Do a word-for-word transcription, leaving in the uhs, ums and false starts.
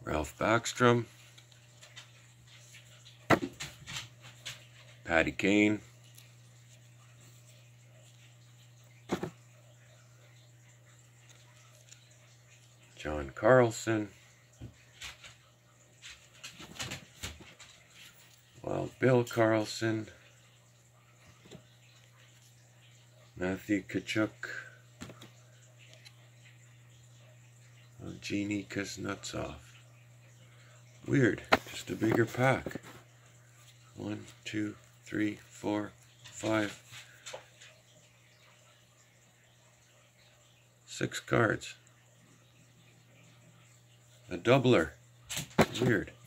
Ralph Backstrom, Patty Kane, John Carlson, Wild Bill Carlson, Matthew Tkachuk, Genie Kuznetsov. Weird, just a bigger pack. One, two, three, four, five, six cards. A doubler. Weird.